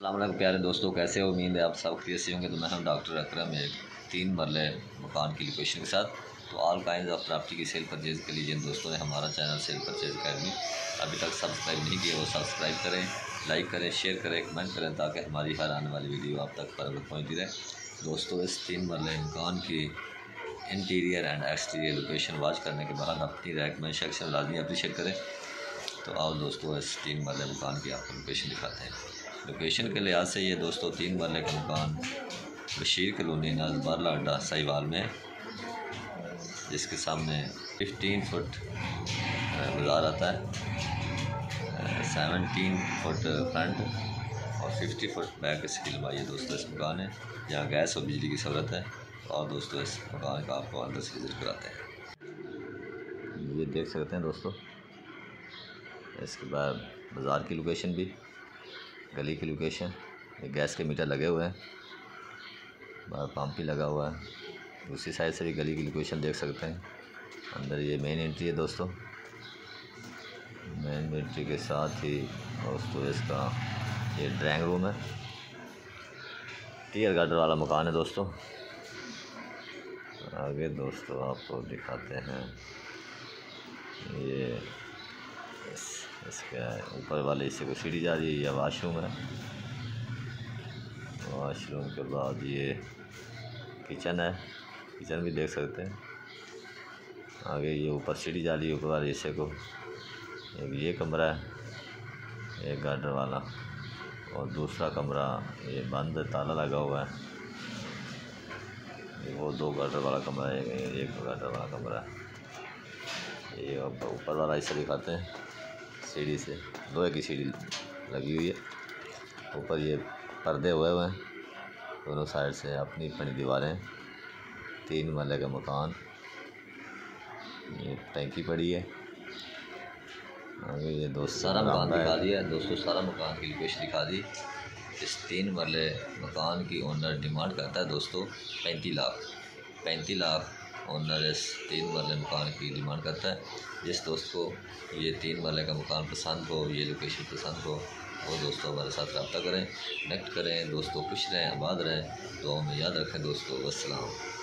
अस्सलाम वालेकुम प्यारे दोस्तों, कैसे हो? उम्मीद है आप सब खैरियत से होंगे। तो मैं हूं डॉक्टर अकरम, एक 3 मरले मकान की लोकेशन के साथ। तो ऑल काइंड ऑफ प्रॉपर्टी की सेल परचेज़ के लिए जिन दोस्तों ने हमारा चैनल सेल परचेज़ अकेडमी अभी तक सब्सक्राइब नहीं किया वो सब्सक्राइब करें, लाइक करें, शेयर करें, कमेंट करें, ताकि हमारी हर आने वाली वीडियो आप तक पर पहुँचती रहे। दोस्तों, इस 3 मरले मकान की interior and exterior location watch करने के बाद अपनी रेकमेंड सेक्शन लाजमी अप्रीशिएट करें। तो आओ दोस्तों, इस 3 मरले मकान की आपको लोकेशन दिखाते हैं। लोकेशन के लिहाज से ये दोस्तों 3 मरले का मकान बशीर कॉलोनी नाजबारला अड्डा साहिवाल में, जिसके सामने 15 फुट बाज़ार आता है, 17 फुट फ्रंट और 50 फुट बैक इसकी लंबाई है। दोस्तों, इस मकान है जहाँ गैस और बिजली की सहूलत है। और दोस्तों, इस मकान का आपको अंदर से विज़िट कराते हैं। ये देख सकते हैं दोस्तों, इसके बाद बाज़ार की लोकेशन भी, गली की लोकेशन, ये गैस के मीटर लगे हुए हैं, बाहर पंप भी लगा हुआ है। दूसरी साइड से भी गली की लोकेशन देख सकते हैं। अंदर ये मेन एंट्री है दोस्तों। मेन एंट्री के साथ ही दोस्तों इसका ये ड्राइंग रूम है। टीयर गार्डर वाला मकान है दोस्तों। आगे दोस्तों आपको दिखाते हैं, ये इसके ऊपर वाले हिस्से को सीढ़ी जा रही है, यह वाशरूम है। वाशरूम के बाद ये किचन है, किचन भी देख सकते हैं। आगे ये ऊपर सीढ़ी जा रही है ऊपर वाले हिस्से को। एक ये कमरा है, एक गार्डर वाला, और दूसरा कमरा ये बंद ताला लगा हुआ है। ये वो 2 गार्डर वाला कमरा है, एक गार्डर वाला कमरा है। ये ऊपर वाला हिस्सा दिखाते हैं। सीढ़ी से लोहे की सीढ़ी लगी हुई है। ऊपर ये पर्दे हुए हैं दोनों साइड से, अपनी अपनी दीवारें। 3 मरले का मकान, ये टैंकी पड़ी है। आगे ये दोस्त सारा मकान दिखा दिया दोस्तों, सारा मकान की लोकेशन दिखा दी। इस 3 मरले मकान की ओनर डिमांड करता है दोस्तों 35 लाख ओनर इस 3 मरले मकान की डिमांड करता है। जिस दोस्त को ये 3 मरले का मकान पसंद हो, ये लोकेशन पसंद हो, वो दोस्तों हमारे साथ रब्ता करें, कनेक्ट करें। दोस्तों खुश रहें, आबाद रहें, दुआओं में याद रखें दोस्तों। वस्सलाम।